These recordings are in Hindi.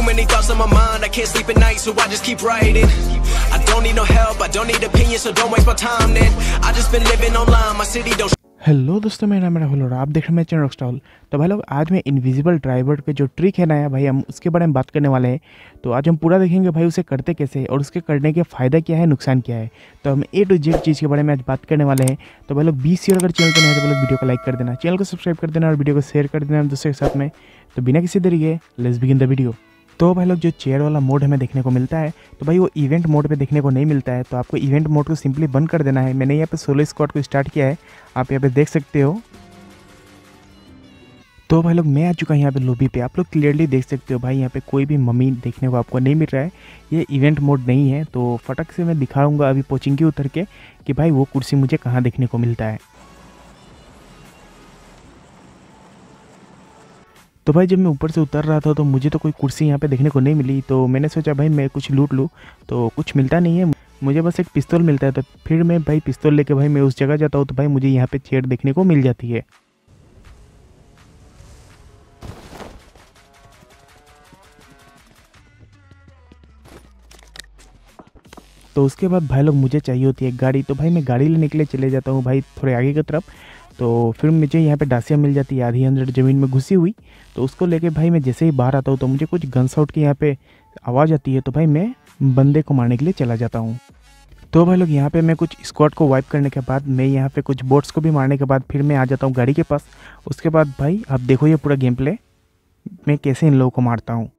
many thoughts on my mind, I can't sleep at night, so I just keep writing. I don't need no help, I don't need opinions, so don't waste my time then. I just been living online, my city don't. Hello दोस्तों, मेरा नाम राहुल और आप देख रहे हैं मेरा चैनल रॉकस्टार। तो भाई लोग, आज मैं इनविजिबल ड्राइवर के जो ट्रिक है नया भाई, हम उसके बारे में बात करने वाले हैं। तो आज हम पूरा देखेंगे भाई उसे करते कैसे और उसके करने के फ़ायदा क्या है, नुकसान क्या है। तो हम A to Z चीज़ के बारे में आज बात करने वाले हैं। तो भाई लोग, 20 अगर चैनल पर नहीं है तो भाई लोग वीडियो को लाइक कर देना, चैनल को सब्सक्राइब कर देना और वीडियो को शेयर कर देना दोस्तों के साथ में। तो बिना किसी देरी के लेट्स बिगिन द वीडियो। तो भाई लोग, जो चेयर वाला मोड हमें देखने को मिलता है, तो भाई वो इवेंट मोड पे देखने को नहीं मिलता है। तो आपको इवेंट मोड को सिंपली बंद कर देना है। मैंने यहाँ पे सोलो स्क्वाड को स्टार्ट किया है, आप यहाँ पे देख सकते हो। तो भाई लोग, मैं आ चुका हूँ यहाँ पे लॉबी पे। आप लोग क्लियरली देख सकते हो भाई, यहाँ पे कोई भी मम्मी देखने को आपको नहीं मिल रहा है। ये इवेंट मोड नहीं है। तो फटक से मैं दिखाऊंगा अभी पोचिंग की उतर के कि भाई वो कुर्सी मुझे कहाँ देखने को मिलता है। तो भाई जब मैं ऊपर से उतर रहा था तो मुझे तो कोई कुर्सी यहाँ पे देखने को नहीं मिली। तो मैंने सोचा भाई मैं कुछ लूट लूँ, तो कुछ मिलता नहीं है। मुझे बस एक पिस्तौल मिलता है। तो फिर मैं भाई पिस्तौल लेके भाई मैं उस जगह जाता हूँ, तो भाई मुझे यहाँ पे चेयर देखने को मिल जाती है। तो उसके बाद भाई लोग, मुझे चाहिए होती है एक गाड़ी। तो भाई मैं गाड़ी लेने के लिए चले जाता हूँ भाई थोड़े आगे की तरफ। तो फिर मुझे यहाँ पे डासिया मिल जाती है आधी अंदर ज़मीन में घुसी हुई। तो उसको लेके भाई मैं जैसे ही बाहर आता हूँ तो मुझे कुछ गन शॉट की यहाँ पे आवाज़ आती है। तो भाई मैं बंदे को मारने के लिए चला जाता हूँ। तो भाई लोग, यहाँ पे मैं कुछ स्क्वाड को वाइप करने के बाद, मैं यहाँ पे कुछ बोट्स को भी मारने के बाद फिर मैं आ जाता हूँ गाड़ी के पास। उसके बाद भाई आप देखो ये पूरा गेम प्ले मैं कैसे इन लोगों को मारता हूँ।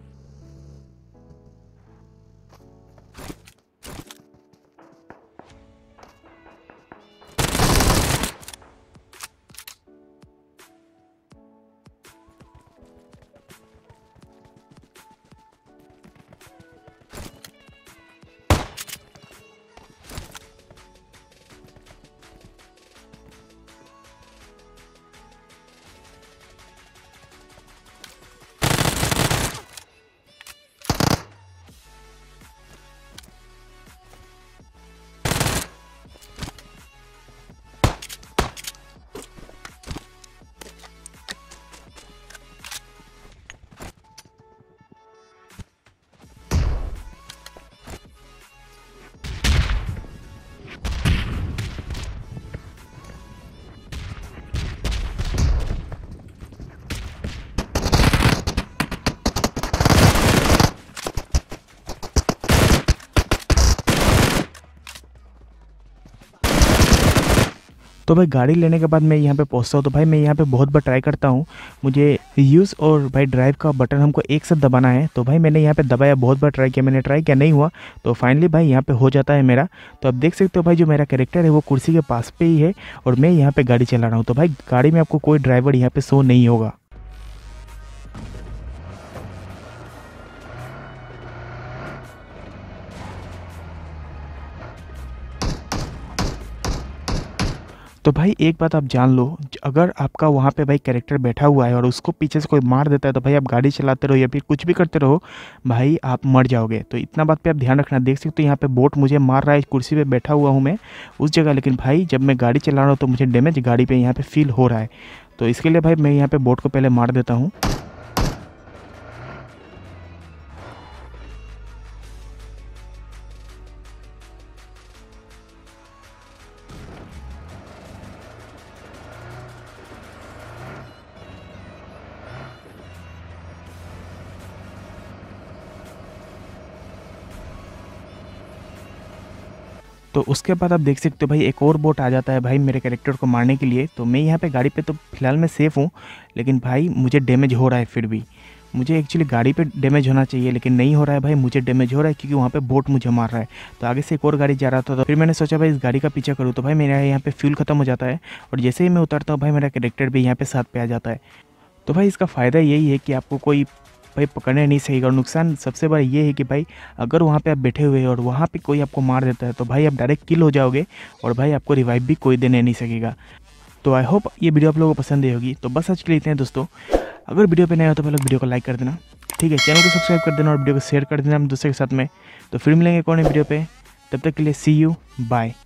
तो भाई गाड़ी लेने के बाद मैं यहाँ पे पहुँचता हूँ। तो भाई मैं यहाँ पे बहुत बार ट्राई करता हूँ। मुझे यूज़ और भाई ड्राइव का बटन हमको एक साथ दबाना है। तो भाई मैंने यहाँ पे दबाया, बहुत बार ट्राई किया, मैंने ट्राई किया नहीं हुआ। तो फाइनली भाई यहाँ पे हो जाता है मेरा। तो आप देख सकते हो भाई, जो मेरा कैरेक्टर है वो कुर्सी के पास पे ही है और मैं यहाँ पे गाड़ी चला रहा हूँ। तो भाई गाड़ी में आपको कोई ड्राइवर यहाँ पे शो नहीं होगा। तो भाई एक बात आप जान लो, अगर आपका वहाँ पे भाई कैरेक्टर बैठा हुआ है और उसको पीछे से कोई मार देता है, तो भाई आप गाड़ी चलाते रहो या फिर कुछ भी करते रहो, भाई आप मर जाओगे। तो इतना बात पे आप ध्यान रखना। देख सकते हो यहाँ पे बोट मुझे मार रहा है, कुर्सी पे बैठा हुआ हूँ मैं उस जगह, लेकिन भाई जब मैं गाड़ी चला रहा हूँ तो मुझे डैमेज गाड़ी पर यहाँ पर फील हो रहा है। तो इसके लिए भाई मैं यहाँ पर बोट को पहले मार देता हूँ। तो उसके बाद आप देख सकते हो भाई एक और बोट आ जाता है भाई मेरे कैरेक्टर को मारने के लिए। तो मैं यहाँ पे गाड़ी पे तो फिलहाल मैं सेफ़ हूँ, लेकिन भाई मुझे डैमेज हो रहा है। फिर भी मुझे एक्चुअली गाड़ी पे डैमेज होना चाहिए, लेकिन नहीं हो रहा है भाई, मुझे डैमेज हो रहा है क्योंकि वहाँ पे बोट मुझे मार रहा है। तो आगे से एक और गाड़ी जा रहा था, तो फिर मैंने सोचा भाई इस गाड़ी का पीछा करूँ। तो भाई मेरा यहाँ पे फ्यूल खत्म हो जाता है और जैसे ही मैं उतरता हूँ भाई मेरा कैरेक्टर भी यहाँ पे साथ पे आ जाता है। तो भाई इसका फ़ायदा यही है कि आपको कोई भाई पकड़ने नहीं सकेगा। और नुकसान सबसे बड़ा ये है कि भाई अगर वहाँ पे आप बैठे हुए और वहाँ पे कोई आपको मार देता है तो भाई आप डायरेक्ट किल हो जाओगे और भाई आपको रिवाइव भी कोई देने नहीं सकेगा। तो आई होप ये वीडियो आप लोगों को पसंद आई होगी। तो बस आज के लिए इतने हैं दोस्तों। अगर वीडियो पे नया हो तो पहले वीडियो को लाइक कर देना, ठीक है, चैनल को सब्सक्राइब कर देना और वीडियो को शेयर कर देना हम दूसरे के साथ में। तो फिर मिलेंगे कौन वीडियो पे, तब तक के लिए सी यू, बाय।